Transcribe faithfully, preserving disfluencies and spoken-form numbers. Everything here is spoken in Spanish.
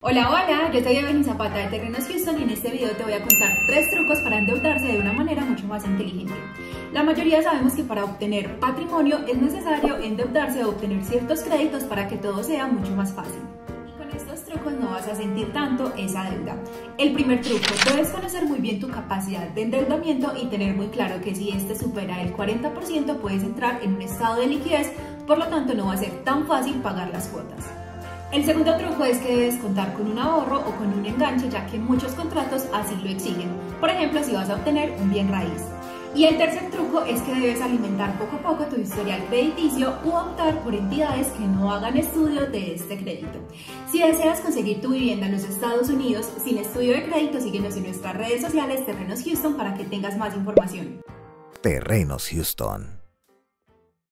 Hola, hola, yo soy Evelyn Zapata de Terrenos Houston y en este video te voy a contar tres trucos para endeudarse de una manera mucho más inteligente. La mayoría sabemos que para obtener patrimonio es necesario endeudarse o obtener ciertos créditos para que todo sea mucho más fácil. Y con estos trucos no vas a sentir tanto esa deuda. El primer truco, debes conocer muy bien tu capacidad de endeudamiento y tener muy claro que si este supera el cuarenta por ciento puedes entrar en un estado de liquidez, por lo tanto no va a ser tan fácil pagar las cuotas. El segundo truco es que debes contar con un ahorro o con un enganche, ya que muchos contratos así lo exigen, por ejemplo si vas a obtener un bien raíz. Y el tercer truco es que debes alimentar poco a poco tu historial crediticio u optar por entidades que no hagan estudio de este crédito. Si deseas conseguir tu vivienda en los Estados Unidos sin estudio de crédito, síguenos en nuestras redes sociales Terrenos Houston para que tengas más información. Terrenos Houston.